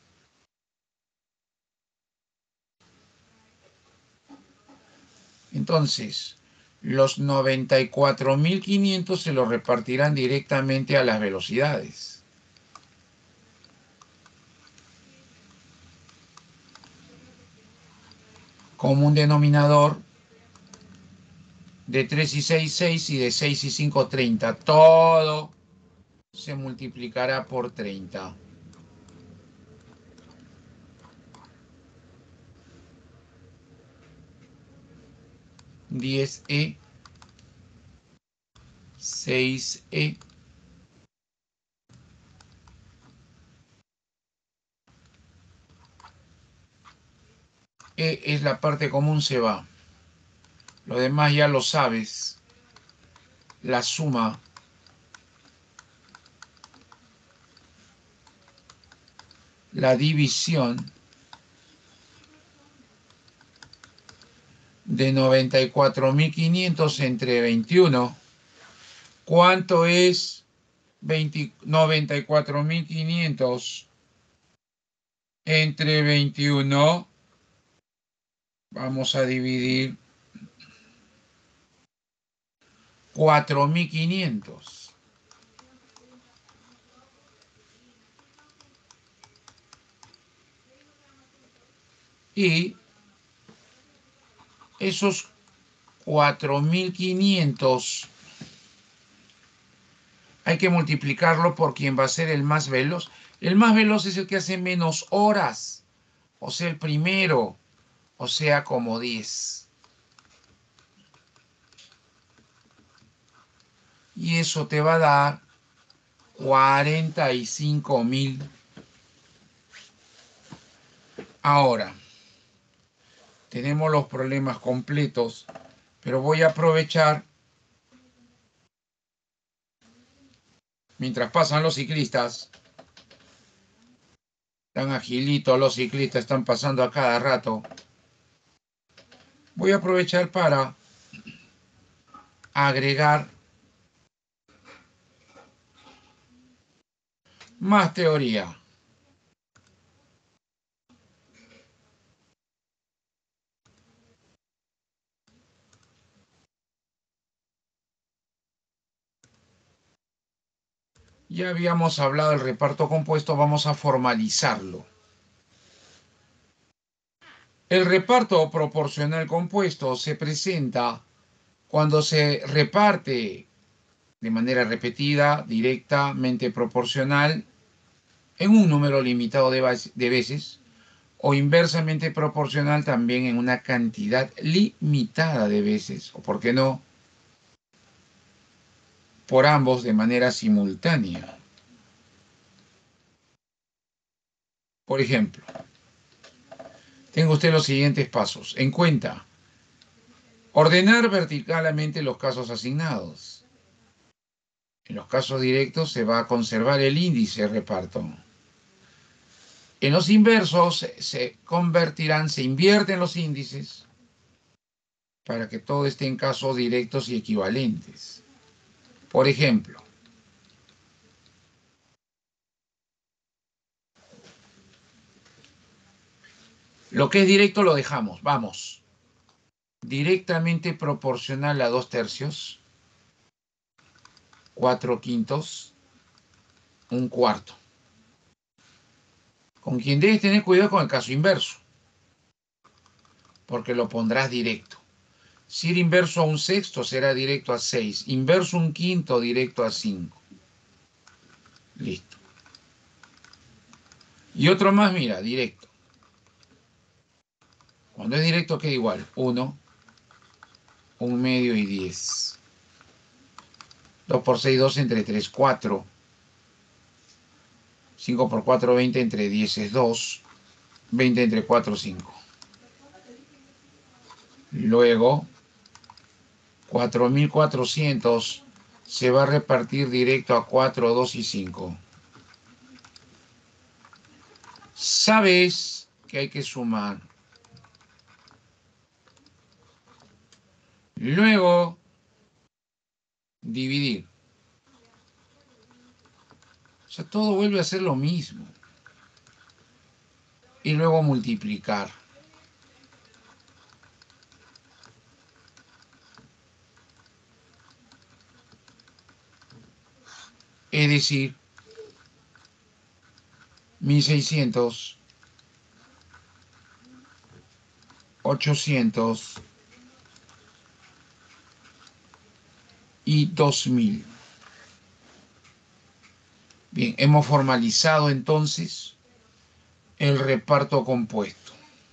Entonces, los 94.500 se los repartirán directamente a las velocidades. Como un denominador de 3 y 6, 6 y de 6 y 5, 30. Todo se multiplicará por 30. (10e), 6e, e es la parte común, se va. Lo demás ya lo sabes. La suma la división de 94.500 entre 21. ¿Cuánto es 94.500 entre 21? Vamos a dividir 4.500. Y esos 4.500 hay que multiplicarlo por quien va a ser el más veloz. El más veloz es el que hace menos horas, o sea, el primero, o sea, como 10. Y eso te va a dar 45.000. Ahora, tenemos los problemas completos, pero voy a aprovechar, mientras pasan los ciclistas, tan agilitos los ciclistas, están pasando a cada rato. Voy a aprovechar para agregar más teoría. Ya habíamos hablado del reparto compuesto, vamos a formalizarlo. El reparto proporcional compuesto se presenta cuando se reparte de manera repetida, directamente proporcional, en un número limitado de veces, o inversamente proporcional también en una cantidad limitada de veces, o por qué no, por ambos de manera simultánea. Por ejemplo, tenga usted los siguientes pasos. En cuenta, ordenar verticalmente los casos asignados. En los casos directos se va a conservar el índice de reparto. En los inversos se invierten los índices para que todo esté en casos directos y equivalentes. Por ejemplo, lo que es directo lo dejamos, vamos. Directamente proporcional a 2/3, 4/5, 1/4. Con quien debes tener cuidado con el caso inverso, porque lo pondrás directo. Si ir inverso a 1/6 será directo a 6. Inverso 1/5 directo a 5. Listo. Y otro más, mira, directo. Cuando es directo queda igual. 1, 1/2 y 10. 2 por 6, 2 entre 3, 4. 5 por 4, 20 entre 10 es 2. 20 entre 4, 5. Luego, 4.400 se va a repartir directo a 4, 2 y 5. Sabes que hay que sumar. Luego, dividir. O sea, todo vuelve a ser lo mismo. Y luego multiplicar. Es decir, 1600, 800 y 2000. Bien, hemos formalizado entonces el reparto compuesto.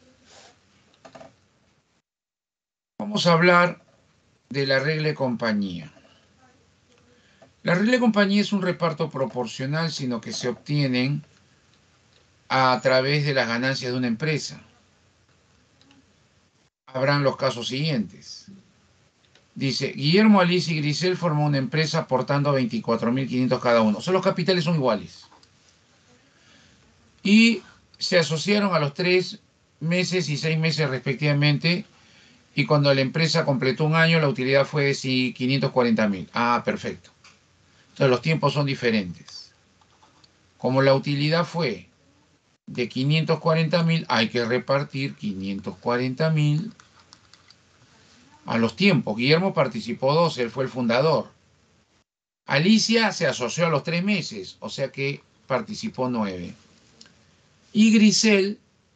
Vamos a hablar de la regla de compañía. La regla de compañía es un reparto proporcional, sino que se obtienen a través de las ganancias de una empresa. Habrán los casos siguientes. Dice, Guillermo, Alicia y Grisel forman una empresa aportando 24.500 cada uno. O sea, los capitales son iguales. Y se asociaron a los 3 meses y 6 meses respectivamente. Y cuando la empresa completó un año, la utilidad fue de 540.000. Ah, perfecto. Entonces los tiempos son diferentes. Como la utilidad fue de 540.000, hay que repartir 540.000 a los tiempos. Guillermo participó 2, él fue el fundador. Alicia se asoció a los 3 meses, o sea que participó 9. Y Grisel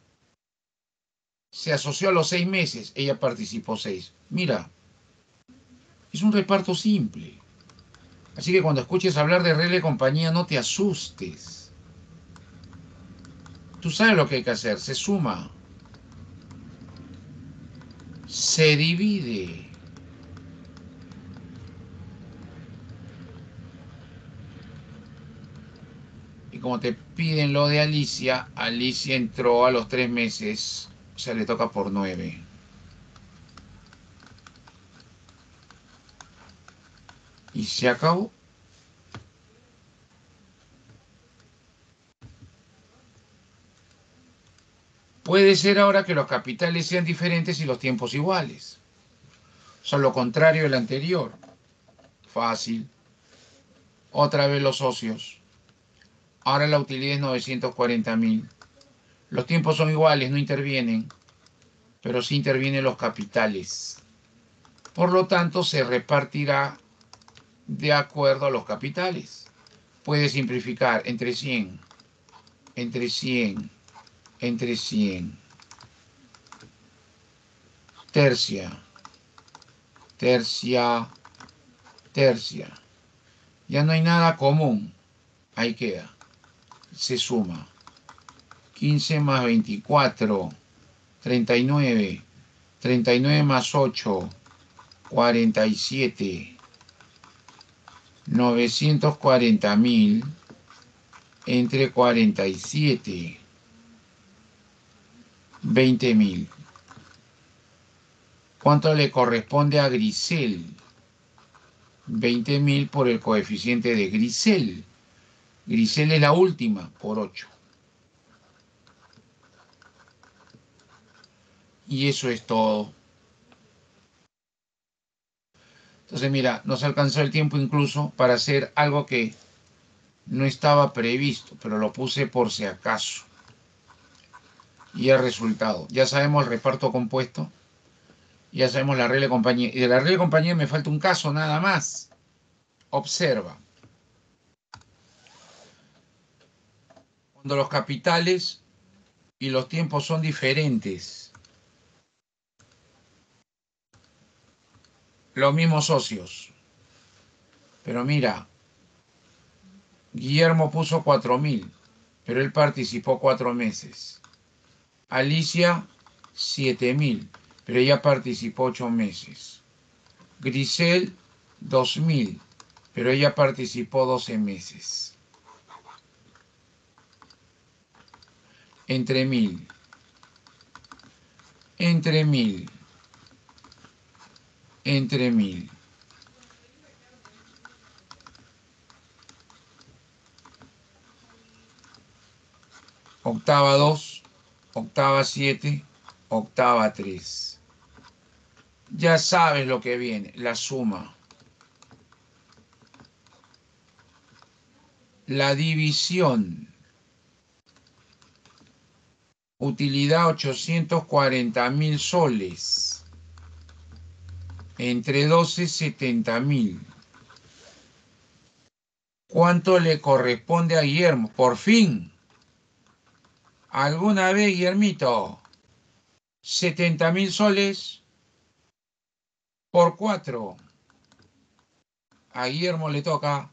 se asoció a los 6 meses, ella participó 6. Mira, es un reparto simple. Así que cuando escuches hablar de regla de compañía, no te asustes. Tú sabes lo que hay que hacer, se suma, se divide. Y como te piden lo de Alicia, Alicia entró a los 3 meses, o sea, le toca por 9. Y se acabó. Puede ser ahora que los capitales sean diferentes y los tiempos iguales. O sea, lo contrario del anterior. Fácil. Otra vez los socios. Ahora la utilidad es 940.000. Los tiempos son iguales, no intervienen, pero sí intervienen los capitales. Por lo tanto, se repartirá de acuerdo a los capitales. Puede simplificar entre 100, entre 100, entre 100. Tercia, tercia, tercia. Ya no hay nada común. Ahí queda. Se suma. 15 más 24, 39. 39 más 8, 47. 940.000 entre 47. 20.000. ¿Cuánto le corresponde a Grisel? 20.000 por el coeficiente de Grisel. Grisel es la última, por 8. Y eso es todo. Entonces, mira, nos alcanzó el tiempo incluso para hacer algo que no estaba previsto, pero lo puse por si acaso. Y el resultado. Ya sabemos el reparto compuesto. Ya sabemos la regla de compañía. Y de la regla de compañía me falta un caso nada más. Observa. Cuando los capitales y los tiempos son diferentes, los mismos socios. Pero mira, Guillermo puso 4.000, pero él participó 4 meses. Alicia, 7.000, pero ella participó 8 meses. Grisel, 2.000, pero ella participó 12 meses. Entre 1.000, entre 1.000, entre 1.000. Octava 2, octava 7, octava 3. Ya sabes lo que viene, la suma. la división. Utilidad 840.000 soles. Entre 12, 70.000. ¿Cuánto le corresponde a Guillermo? Por fin. ¿Alguna vez, Guillermito? 70.000 soles por 4. A Guillermo le toca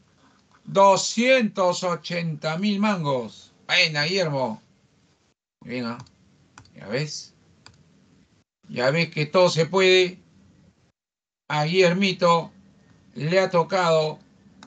280.000 mangos. Venga, Guillermo. Venga, ya ves. Ya ves que todo se puede. A Guillermito le ha tocado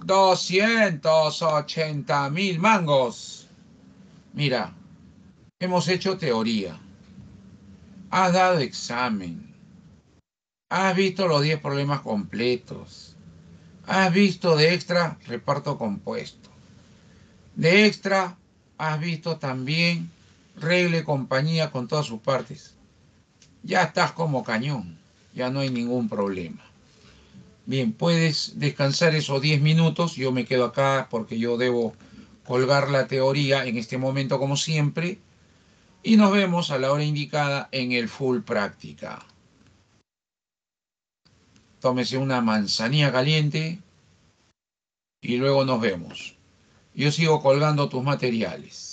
280.000 mangos. Mira, hemos hecho teoría. Has dado examen. Has visto los 10 problemas completos. Has visto de extra reparto compuesto. De extra has visto también regla y compañía con todas sus partes. Ya estás como cañón. Ya no hay ningún problema. Bien, puedes descansar esos 10 minutos. Yo me quedo acá porque yo debo colgar la teoría en este momento como siempre. Y nos vemos a la hora indicada en el full práctica. Tómese una manzanilla caliente y luego nos vemos. Yo sigo colgando tus materiales.